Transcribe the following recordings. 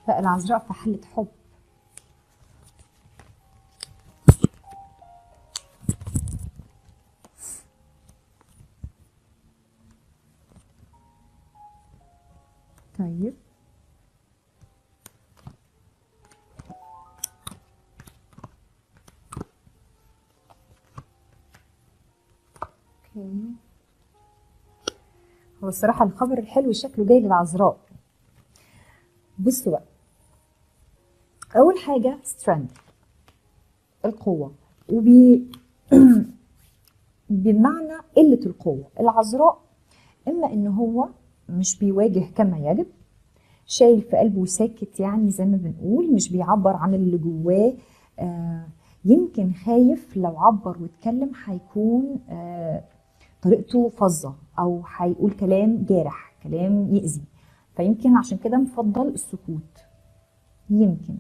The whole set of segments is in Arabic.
فالعذراء في حالة حب. طيب اوكي، هو الصراحة الخبر الحلو شكله جاي للعذراء. بصوا بقى، أول حاجة strength، القوة، بمعنى قلة القوة. العذراء إما إن هو مش بيواجه كما يجب، شايل في قلبه ساكت، يعني زي ما بنقول مش بيعبر عن اللي جواه. يمكن خايف لو عبر واتكلم هيكون طريقته فظة أو هيقول كلام جارح، كلام يأذي، فيمكن عشان كده مفضل السكوت. يمكن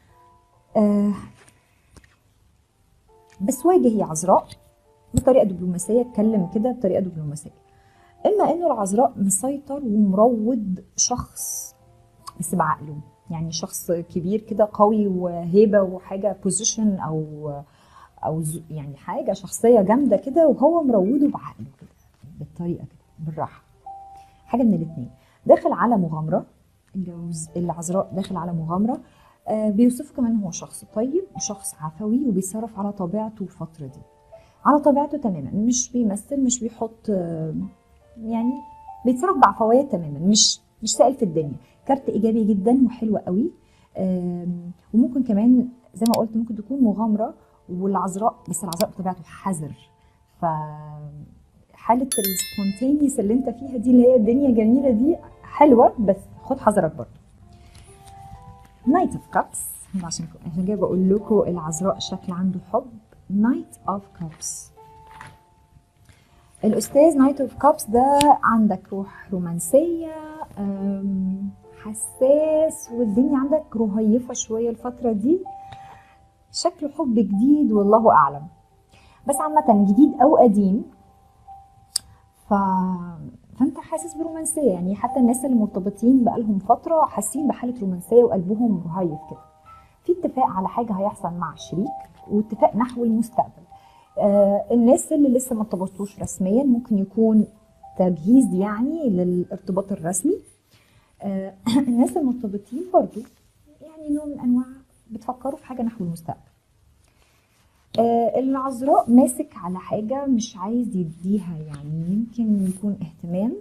بس واجه يا عذراء بطريقة دبلوماسية، اتكلم كده بطريقة دبلوماسية. إما إنه العذراء مسيطر ومروض شخص بس بعقله، يعني شخص كبير كده قوي وهيبة وحاجة بوزيشن أو يعني حاجة شخصية جامدة كده، وهو مروضه بعقله كده بالطريقة كده بالراحة. حاجة من الاتنين، داخل على مغامرة. العذراء داخل على مغامرة. بيوصف كمان هو شخص طيب وشخص عفوي وبيتصرف على طبيعته الفترة دي، على طبيعته تماما، مش بيمثل، مش بيحط يعني بيتصرف بعفوية تماما، مش سائل في الدنيا. كارت إيجابي جدا وحلو قوي. وممكن كمان زي ما قلت ممكن تكون مغامرة، والعذراء بس العذراء بطبيعته حذر، ف حالة السبونتينيوس اللي انت فيها دي اللي هي الدنيا جميلة دي حلوة، بس خد حذرك برضه. نايت اوف كابس، عشان كده بقول لكم العذراء شكل عنده حب. نايت اوف كابس، الأستاذ نايت اوف كابس ده عندك روح رومانسية، حساس، والدنيا عندك رهيفة شوية الفترة دي، شكله حب جديد والله أعلم، بس عامة جديد أو قديم. فأنت حاسس برومانسية، يعني حتى الناس اللي مرتبطين بقالهم فترة حاسين بحالة رومانسية وقلبهم رهيف كده. في اتفاق على حاجة هيحصل مع الشريك، واتفاق نحو المستقبل. الناس اللي لسه ما ارتبطوش رسميا ممكن يكون تجهيز يعني للارتباط الرسمي. الناس المرتبطين برضو يعني نوع من انواع بتفكروا في حاجه نحو المستقبل. العذراء ماسك على حاجه مش عايز يديها، يعني يمكن يكون اهتمام،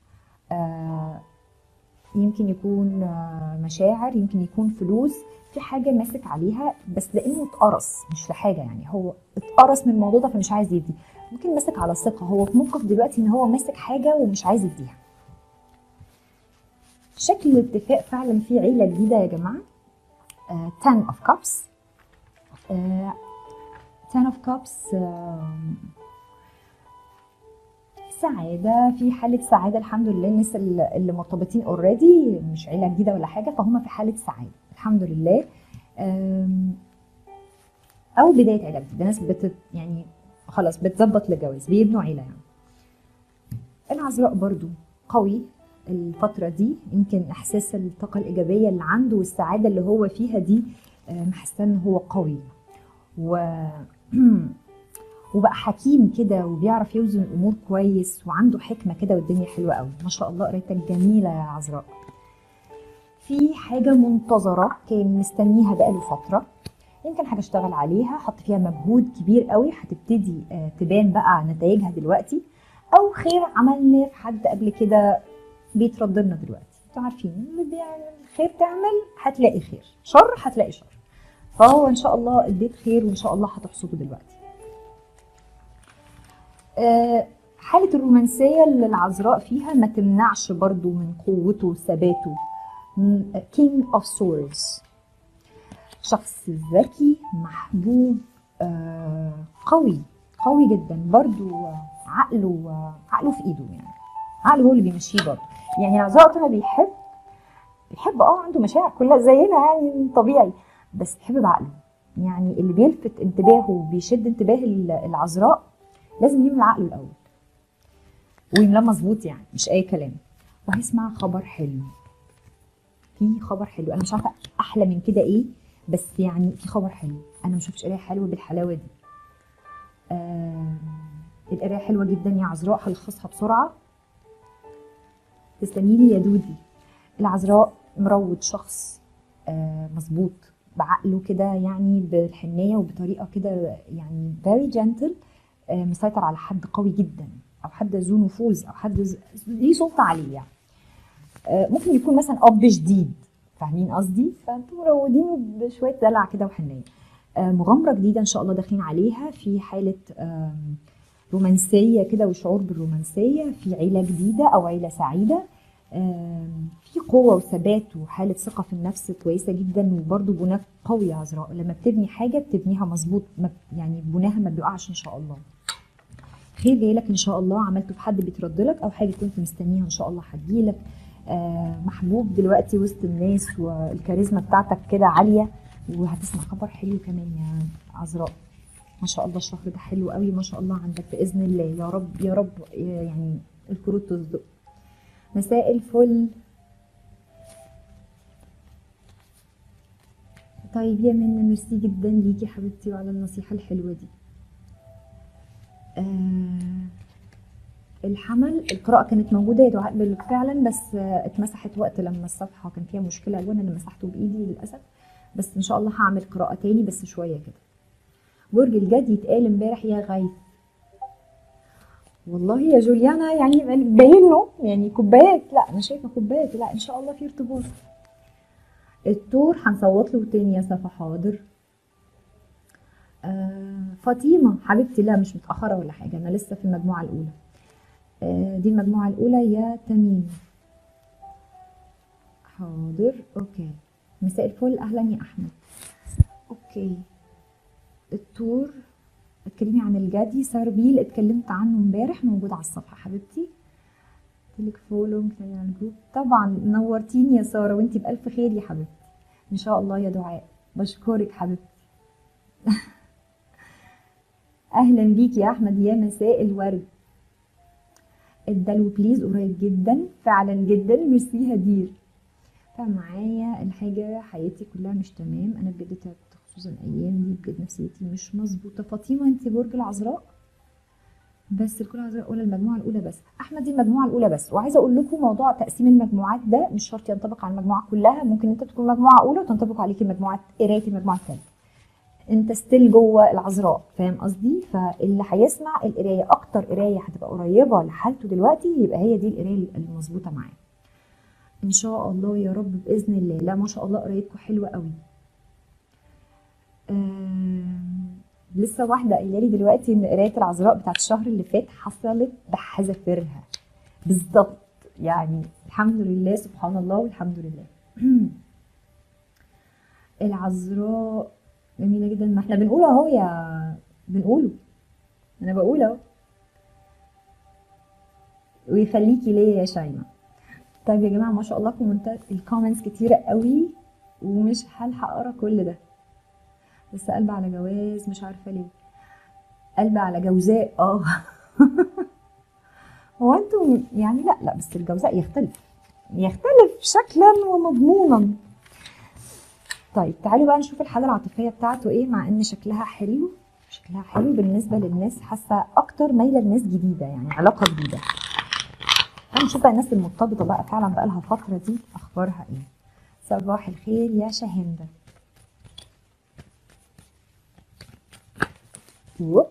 يمكن يكون مشاعر، يمكن يكون فلوس، في حاجه ماسك عليها بس لانه اتقرص، مش لحاجه يعني هو اتقرص من الموضوع ده فمش عايز يدي. ممكن ماسك على ثقه، هو في موقف دلوقتي ان هو ماسك حاجه ومش عايز يديها. شكل الاتفاق فعلا في عيله جديده يا جماعه. 10 of cups. 10 of cups سعاده، في حاله سعاده الحمد لله. الناس اللي مرتبطين اوريدي مش عيله جديده ولا حاجه، فهم في حاله سعاده الحمد لله. او بدايه عيله جديده، ناس يعني خلاص بتظبط لجواز، بيبنوا عيله يعني. العذراء برضو قوي الفتره دي، يمكن احساس الطاقه الايجابيه اللي عنده والسعاده اللي هو فيها دي محسن ان هو قوي وبقى حكيم كده وبيعرف يوزن الامور كويس وعنده حكمه كده، والدنيا حلوه قوي ما شاء الله. قرايتك جميله يا عذراء. في حاجه منتظره كان مستنيها بقاله فتره، يمكن حاجه اشتغل عليها، حط فيها مجهود كبير قوي، هتبتدي تبان بقى نتائجها دلوقتي، او خير عملنا في حد قبل كده بيترد لنا دلوقتي. انتوا عارفين اللي بيعمل خير تعمل هتلاقي خير، شر هتلاقي شر، فهو ان شاء الله اديت خير وان شاء الله هتحصده دلوقتي. حالة الرومانسية اللي العذراء فيها ما تمنعش برضو من قوته وثباته. King of Swords، شخص ذكي محبوب، قوي قوي جدا برضو، عقله في ايده، يعني عقله هو اللي بيمشيه برضو. يعني العذراء طبعا بيحب عنده مشاعر كلها زينا يعني طبيعي، بس بيحب بعقله. يعني اللي بيلفت انتباهه وبيشد انتباه العذراء لازم يملى عقله الاول ويملاه مظبوط، يعني مش اي كلام. وهيسمع خبر حلو، في خبر حلو، انا مش عارفه احلى من كده ايه، بس يعني في خبر حلو. انا ما شفتش قرايه حلوه بالحلاوه دي. القرايه حلوه جدا يا عذراء، هلخصها بسرعه. تسلمي لي يا دودي. العذراء مروض شخص مظبوط بعقله كده، يعني بالحنيه وبطريقه كده يعني very gentle، مسيطر على حد قوي جدا، او حد ذو نفوذ، او حد ليه سلطه عليه يعني. ممكن يكون مثلا اب جديد، فاهمين قصدي؟ فانتوا مروضينه بشويه دلع كده وحنيه. مغامره جديده ان شاء الله داخلين عليها، في حاله رومانسيه كده وشعور بالرومانسيه، في عيله جديده او عيله سعيده، في قوه وثبات وحاله ثقه في النفس كويسه جدا، وبرده بناء قوي يا عذراء. لما بتبني حاجه بتبنيها مظبوط، يعني بناها ما بيقعش ان شاء الله. خير جايلك ان شاء الله، عملته في حد بيترد لك او حاجه كنت مستنيها ان شاء الله هتجيلك. محبوب دلوقتي وسط الناس، والكاريزما بتاعتك كده عاليه، وهتسمع خبر حلو كمان يا عذراء. ما شاء الله الشهر ده حلو قوي ما شاء الله عندك باذن الله، يا رب يا رب يعني الكروت تصدق. مساء الفل. طيب يا منى، ميرسي جدا ليكي حبيبتي وعلى النصيحه الحلوه دي. الحمل، القراءة كانت موجودة يا دعاء فعلا، بس اتمسحت وقت لما الصفحة كان فيها مشكلة ألوان، أنا مسحته بإيدي للأسف. بس إن شاء الله هعمل قراءة تاني بس شوية كده. برج الجدي اتقال امبارح يا غيث. والله يا جوليانا يعني باين له يعني كوبايات، لا أنا شايفة كوبايات، لا إن شاء الله في ارتباط. التور هنصوت له تاني يا صفا، حاضر. فاطمة حبيبتي، لا مش متأخرة ولا حاجة، أنا لسه في المجموعة الأولى. دي المجموعة الأولى يا تميم. حاضر اوكي. مساء الفل، اهلا يا احمد. اوكي. التور، اتكلمي عن الجدي. ساربيل اتكلمت عنه امبارح، موجود على الصفحه حبيبتي. قلتلك فولو على الجروب طبعا. نورتيني يا ساره، وانتي بالف خير يا حبيبتي ان شاء الله يا دعاء. بشكرك حبيبتي. اهلا بيك يا احمد، يا مساء الورد. الدلو بليز قريب جدا فعلا جدا، ميرسي هدير. فمعايا الحاجة حياتي كلها مش تمام، أنا بجد تعبت خصوصا الأيام دي، بجد نفسيتي مش مظبوطة. فاطمة أنت برج العذراء، بس الكل العذراء أولى المجموعة الأولى بس. أحمد دي المجموعة الأولى بس، وعايزة أقول لكم موضوع تقسيم المجموعات ده مش شرط ينطبق على المجموعة كلها، ممكن أنت تكون مجموعة أولى وتنطبق عليكي مجموعة قراية المجموعة الثانية. أنت ستيل جوه العذراء، فاهم قصدي؟ فاللي هيسمع القراية أكتر قراية هتبقى قريبة لحالته دلوقتي، يبقى هي دي القراية المظبوطة معاه ان شاء الله يا رب باذن الله. لا ما شاء الله قرايتكم حلوه قوي. لسه واحده قايله لي دلوقتي ان قرايه العذراء بتاعت الشهر اللي فات حصلت بحذافيرها بالظبط، يعني الحمد لله سبحان الله والحمد لله. العذراء جميله جدا، ما احنا بنقول اهو يا بنقوله، انا بقول اهو. ويخليكي ليا يا شيماء. طيب يا جماعه ما شاء الله كومنتات الكومنتس كتيره قوي، ومش هلحق اقرا كل ده. بس قلب على جواز مش عارفه ليه، قلب على جوزاء هو انتوا يعني لا بس الجوزاء يختلف شكلا ومضمونا. طيب تعالوا بقى نشوف الحاله العاطفيه بتاعته ايه، مع ان شكلها حلو بالنسبه للناس، حاسه اكتر مايله لناس جديده، يعني علاقه جديده. هنشوف بقى الناس المرتبطه بقى فعلا بقى لها فتره دي اخبارها ايه. صباح الخير يا شاهندة. اوكي.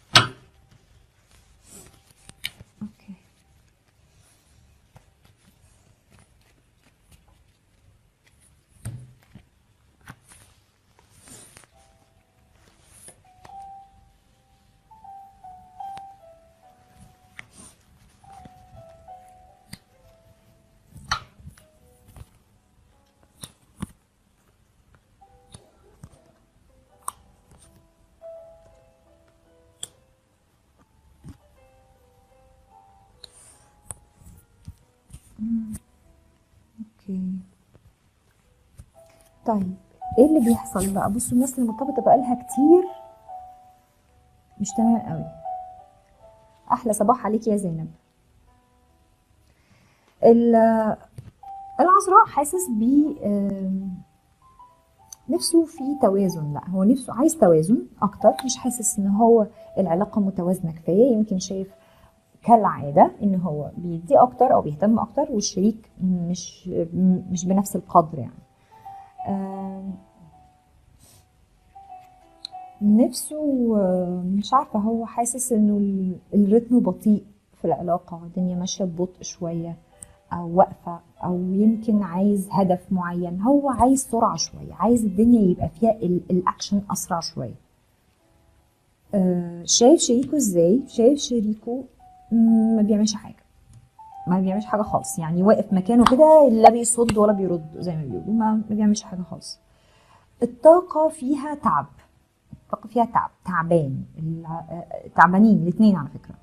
طيب ايه اللي بيحصل بقى؟ بصوا الناس المرتبطه بقالها كتير مش تمام قوي. احلى صباح عليك يا زينب. العذراء حاسس ب نفسه في توازن، لا هو نفسه عايز توازن اكتر، مش حاسس ان هو العلاقه متوازنه كفايه. يمكن شايف كالعاده ان هو بيدي اكتر او بيهتم اكتر والشريك مش بنفس القدر يعني. نفسه مش عارفه، هو حاسس انه الريتم بطيء في العلاقه، الدنيا ماشيه ببطء شويه او واقفه، او يمكن عايز هدف معين، هو عايز سرعه شويه، عايز الدنيا يبقى فيها الاكشن اسرع شويه. شايف شريكه ازاي؟ شايف شريكه ما بيعملش حاجه، ما بيعملش حاجه خالص، يعني واقف مكانه كده، لا بيصد ولا بيرد زي ما بيقولوا، ما بيعملش حاجه خالص. الطاقه فيها تعب، الطاقه فيها تعب، تعبان، تعبانين الاثنين على فكره.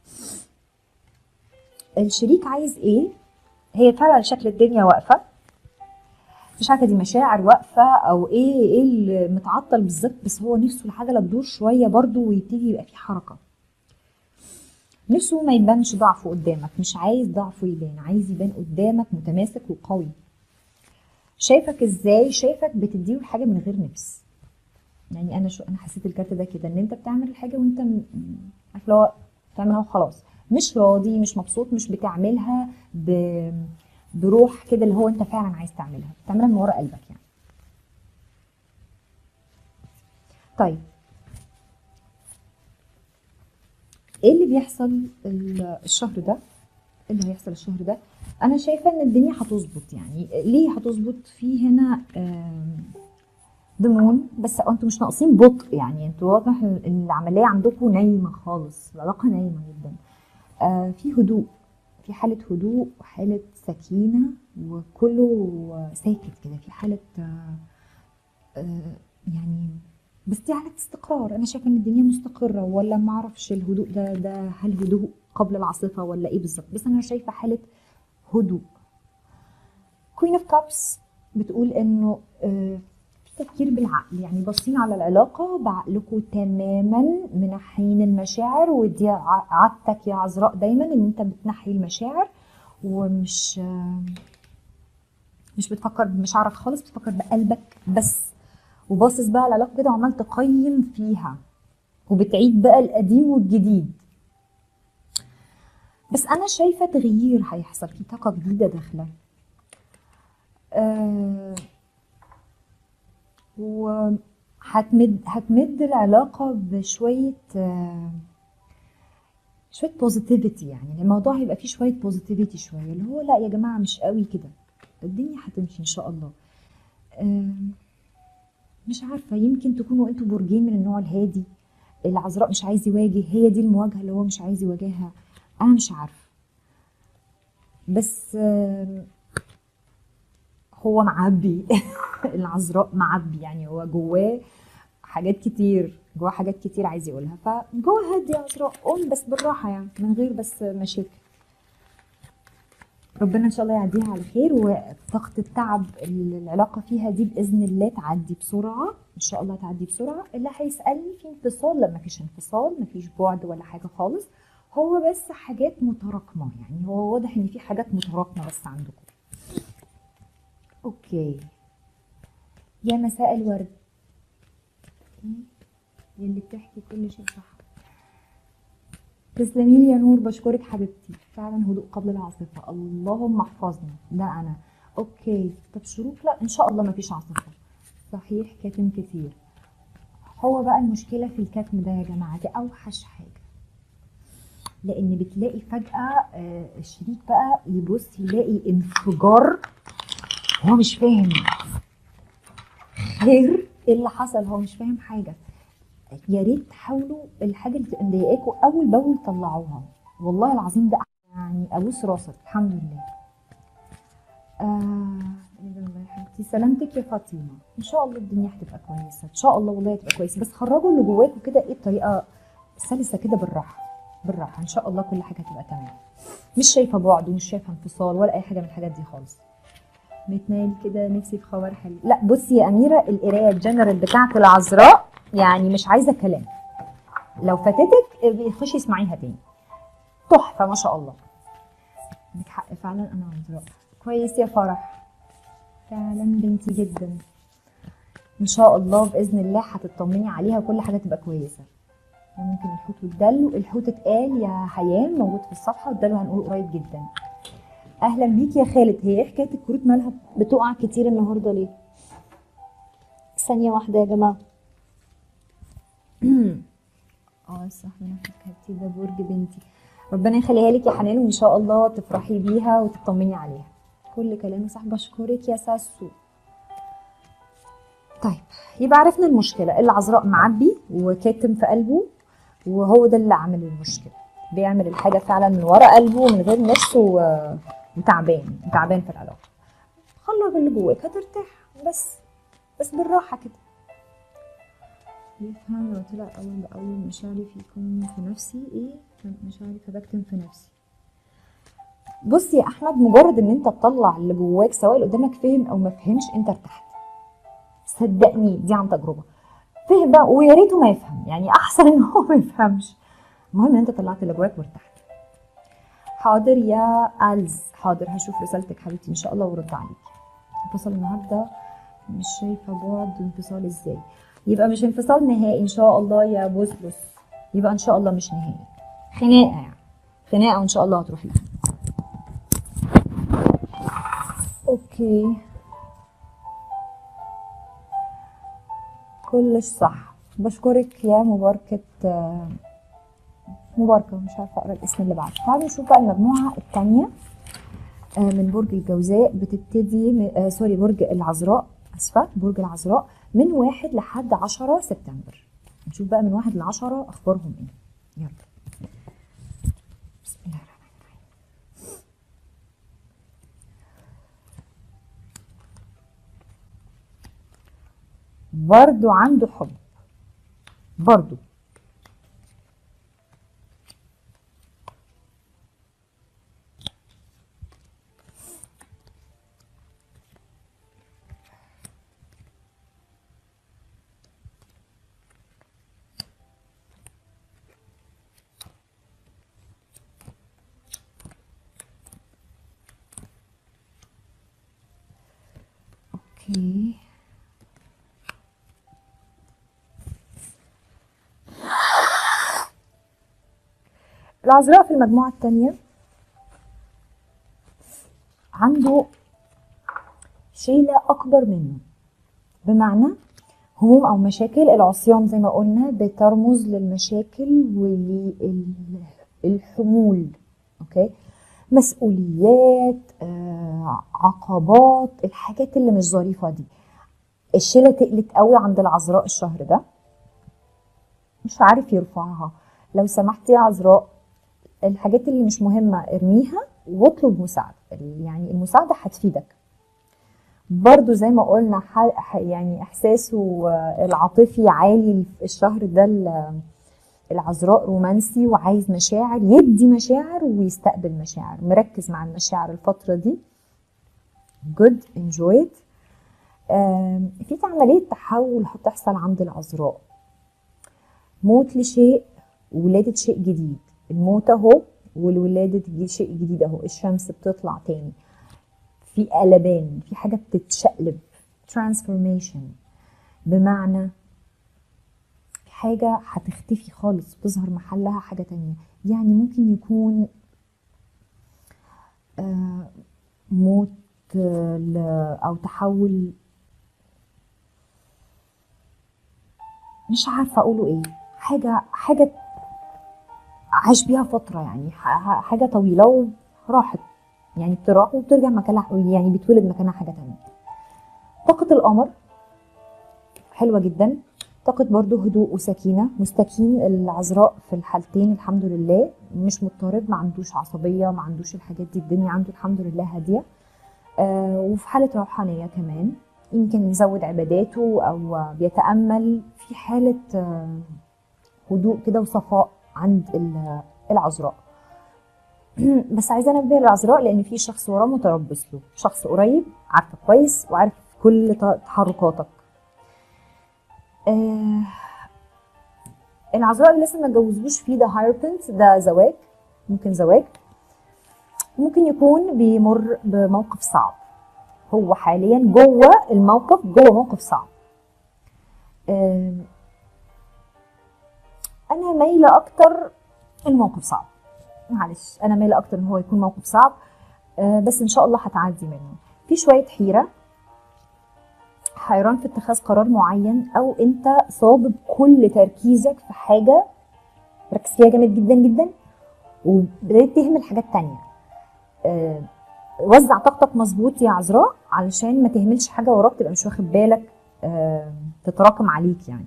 الشريك عايز ايه؟ هي فعلا شكل الدنيا واقفه، مش عارفه دي مشاعر واقفه او ايه اللي متعطل بالظبط، بس هو نفسه الحاجه تدور شويه برضو ويبتدي يبقى في حركه. نفسه ما يبانش ضعفه قدامك، مش عايز ضعفه يبان، عايز يبان قدامك متماسك وقوي. شايفك ازاي؟ شايفك بتديله الحاجه من غير نفس. يعني انا حسيت الكارت ده كده، ان انت بتعمل الحاجه وانت عارف لو بتعملها وخلاص، مش راضي، مش مبسوط، مش بتعملها بروح كده اللي هو انت فعلا عايز تعملها، بتعملها من ورا قلبك يعني. طيب ايه اللي بيحصل الشهر ده؟ ايه اللي هيحصل الشهر ده؟ انا شايفه ان الدنيا هتظبط. يعني ليه هتظبط؟ في هنا ضمون، بس انتوا مش ناقصين بطء، يعني انتوا واضح العمليه عندكم نايمه خالص، العلاقه نايمه جدا. في هدوء، في حاله هدوء وحاله سكينه، وكله ساكت كده، في حاله يعني، بس دي حاله استقرار. انا شايفه ان الدنيا مستقره، ولا ما اعرفش الهدوء ده هل هدوء قبل العاصفه ولا ايه بالظبط، بس انا شايفه حاله هدوء. كوين اوف كابس بتقول انه في تفكير بالعقل، يعني باصين على العلاقه بعقلكم تماما، منحين المشاعر، ودي عادتك يا عذراء دايما ان انت بتنحي المشاعر، ومش مش بتفكر بمشاعرك خالص، بتفكر بقلبك بس، وباصص بقى على العلاقه كده وعمال تقيم فيها، وبتعيد بقى القديم والجديد. بس انا شايفه تغيير هيحصل، في طاقه جديده داخله، هتمد العلاقة بشوية شوية بوزيتيفيتي، يعني الموضوع هيبقى فيه شوية بوزيتيفيتي، شوية اللي هو لا يا جماعة مش قوي كده، الدنيا هتمشي ان شاء الله. مش عارفة، يمكن تكونوا انتوا برجين من النوع الهادي، العذراء مش عايز يواجه، هي دي المواجهة اللي هو مش عايز يواجهها، انا مش عارفة. بس هو معبي العذراء معبي، يعني هو جواه حاجات كتير، جواه حاجات كتير عايز يقولها، فجوه هادي يا عذراء، قول بس بالراحة يعني، من غير بس مشاكل. ربنا ان شاء الله يعديها على خير، وطاقة التعب اللي العلاقة فيها دي بإذن الله تعدي بسرعة، ان شاء الله تعدي بسرعة. اللي هيسألني في انفصال، لا مفيش انفصال، مفيش بعد ولا حاجة خالص، هو بس حاجات متراكمة، يعني هو واضح ان في حاجات متراكمة بس عندكم. اوكي، يا مساء الورد يلي بتحكي كل شيء صح. تسلمي لي يا نور، بشكرك حبيبتي، فعلا هدوء قبل العاصفة، اللهم احفظنا، ده انا. اوكي، طب شروق، لا ان شاء الله مفيش عاصفة، صحيح كاتم كتير. هو بقى المشكلة في الكتم ده يا جماعة، دي اوحش حاجة، لان بتلاقي فجأة الشريك بقى يبص يلاقي انفجار، هو مش فاهم خير ايه اللي حصل، هو مش فاهم حاجة. يا ريت تحاولوا الحاجة اللي تبقى مضايقاكوا اول باول طلعوها، والله العظيم ده يعني ابوس راسك، الحمد لله. الله حبيبتي، سلامتك يا فاطمه، ان شاء الله الدنيا هتبقى كويسه، ان شاء الله والله هتبقى كويسه، بس خرجوا اللي جواكوا كده ايه بطريقه سلسه كده، بالراحه بالراحه، ان شاء الله كل حاجه هتبقى تمام. مش شايفه بعد ومش شايفه انفصال ولا اي حاجه من الحاجات دي خالص. متنال كده نفسي في خبر حلو. لا بصي يا اميره، القرايه الجنرال بتاعت العذراء يعني مش عايزه كلام، لو فاتتك خشي اسمعيها تاني، تحفه ما شاء الله. عندك حق فعلا، انا عذراء كويس يا فرح، فعلا بنتي جدا. ان شاء الله باذن الله هتطمني عليها وكل حاجه تبقى كويسه. ممكن الحوت والدلو، الحوت اتقال يا حيان موجود في الصفحه، والدلو هنقول قريب جدا. اهلا بيك يا خالد. هي ايه حكايه الكروت مالها بتقع كتير النهارده ليه؟ ثانيه واحده يا جماعه. صح، انا فكرتي ده برج بنتي. ربنا يخليها لك يا حنان، وان شاء الله تفرحي بيها وتطمني عليها. كل كلامه صح، بشكرك يا ساسو. طيب يبقى عرفنا المشكله. العذراء معبي وكاتم في قلبه، وهو ده اللي عامل المشكله. بيعمل الحاجه فعلا من ورا قلبه من غير نفسه، وتعبان في العلاقه. خلص اللي جواك هترتاح، بس بالراحه كده. يفهم لو طلع اول باول مشاعري فيكم في نفسي ايه مشاعري فبكتم في نفسي. بص يا احمد، مجرد ان انت تطلع اللي جواك سواء اللي قدامك فهم او ما فهمش انت ارتحت. صدقني دي عن تجربه. فهم بقى ويا ريته ما يفهم، يعني احسن ان هو ما يفهمش. المهم ان انت طلعت اللي جواك وارتحت. حاضر يا ألز، حاضر هشوف رسالتك حبيبتي ان شاء الله وارد عليكي. انفصل النهارده مش شايفه بعد انفصال ازاي. يبقى مش انفصال نهائي ان شاء الله يا بوسبوس، يبقى ان شاء الله مش نهائي، خناقه يعني، خناقه وان شاء الله هتروح لها. اوكي كلش صح. بشكرك يا مباركه، مباركه مش عارفه اقرا الاسم اللي بعده. تعالوا نشوف بقى المجموعه الثانيه من برج الجوزاء. بتبتدي سوري برج العذراء، اسفه، برج العذراء من 1 لحد 10 سبتمبر. نشوف بقى من 1 ل10 اخبارهم ايه. يلا بسم الله الرحمن الرحيم. برضو عنده حب، برضو اوكي. العذراء في المجموعة الثانية عنده شيلة أكبر منه، بمعنى هموم أو مشاكل. العصيان زي ما قلنا بترمز للمشاكل وللحمول، أوكي، مسؤوليات، عقبات، الحاجات اللي مش ظريفة دي. الشيلة تقلت قوي عند العذراء الشهر ده، مش عارف يرفعها. لو سمحتي يا عذراء، الحاجات اللي مش مهمة ارميها واطلب مساعدة، يعني المساعدة هتفيدك. برضو زي ما قلنا يعني احساسه العاطفي عالي الشهر ده. العذراء رومانسي وعايز مشاعر، يدي مشاعر ويستقبل مشاعر، مركز مع المشاعر الفترة دي. good enjoy it. في عملية تحول هتحصل عند العذراء، موت لشيء وولادة شيء جديد. الموت اهو والولادة شيء جديد اهو، الشمس بتطلع تاني، في قلبان، في حاجة بتتشقلب، transformation، بمعنى حاجة هتختفي خالص وتظهر محلها حاجة تانية. يعني ممكن يكون موت أو تحول، مش عارفة أقوله إيه، حاجة عاش بيها فترة، يعني حاجة طويلة وراحت، يعني بتروح وبترجع مكانها، يعني بتولد مكانها حاجة تانية. طاقة القمر حلوة جدا، طاقة برضو هدوء وسكينة، مستكين العذراء في الحالتين الحمد لله، مش مضطرب، ما عندوش عصبية، ما عندوش الحاجات دي، الدنيا عنده الحمد لله هادية. وفي حالة روحانية كمان، يمكن يزود عباداته أو بيتأمل، في حالة هدوء كده وصفاء عند العذراء. بس عايزة أنبه العذراء لأن في شخص وراه متربص له، شخص قريب عارفه كويس وعارف كل تحركاتك. العذراء اللي لسه ما اتجوزوش فيه ده هايربنت، ده زواج، ممكن زواج. ممكن يكون بيمر بموقف صعب، هو حاليا جوه الموقف، جوه موقف صعب. انا مايله اكتر الموقف صعب، معلش انا مايله اكتر ان هو يكون موقف صعب، بس ان شاء الله هتعدي منه. في شويه حيره، حيران في اتخاذ قرار معين، او انت صابب كل تركيزك في حاجه ركز فيها جامد جدا جدا وبدأت تهمل حاجات تانية. وزع طاقتك مظبوط يا عذراء علشان ما تهملش حاجه وراك تبقى مش واخد بالك تتراكم عليك. يعني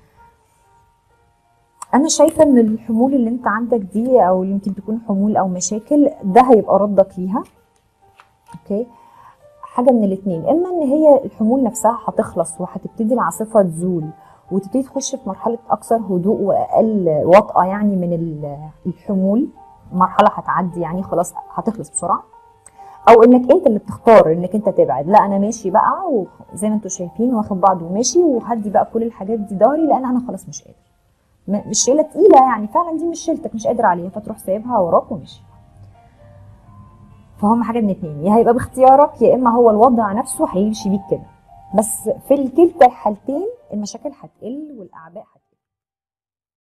انا شايفه ان الحمول اللي انت عندك دي، او اللي يمكن تكون حمول او مشاكل، ده هيبقى ردك ليها. اوكي، حاجه من الاثنين، اما ان هي الحمول نفسها هتخلص وهتبتدي العاصفه تزول وتبتدي تخش في مرحله اكثر هدوء واقل وطأه يعني من الحمول، مرحله هتعدي يعني خلاص هتخلص بسرعه، او انك انت اللي بتختار انك انت تبعد. لا انا ماشي بقى وزي ما انتم شايفين واخد بعضه وماشي، وهدي بقى كل الحاجات دي داري لان انا خلاص مش قادر، مش شيله تقيله يعني، فعلا دي مش شيلتك مش قادر عليها، فتروح سايبها وراك ومشي. فهم حاجه من اتنين، يا هيبقى باختيارك يا اما هو الوضع نفسه هيمشي بيك كده. بس في كلتا الحالتين المشاكل هتقل والاعباء هتقل.